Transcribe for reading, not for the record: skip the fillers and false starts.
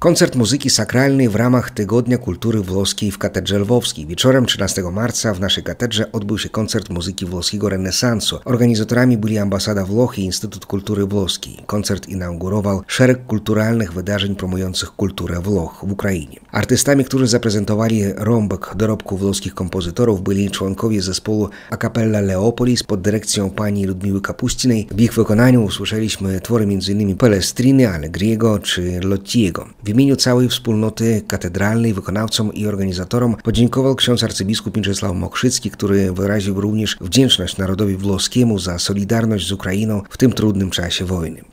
Koncert muzyki sakralnej w ramach Tygodnia Kultury Włoskiej w Katedrze Lwowskiej. Wieczorem 13 marca w naszej katedrze odbył się koncert muzyki włoskiego renesansu. Organizatorami byli Ambasada Włoch i Instytut Kultury Włoskiej. Koncert inaugurował szereg kulturalnych wydarzeń promujących kulturę Włoch w Ukrainie. Artystami, którzy zaprezentowali rąbek dorobku włoskich kompozytorów, byli członkowie zespołu A Cappella Leopolis pod dyrekcją pani Ludmiły Kapuścinej. W ich wykonaniu usłyszeliśmy twory m.in. Pelestrini, Allegriego czy Lottiego. W imieniu całej wspólnoty katedralnej wykonawcom i organizatorom podziękował ksiądz arcybiskup Mieczysław Mokrzycki, który wyraził również wdzięczność narodowi włoskiemu za solidarność z Ukrainą w tym trudnym czasie wojny.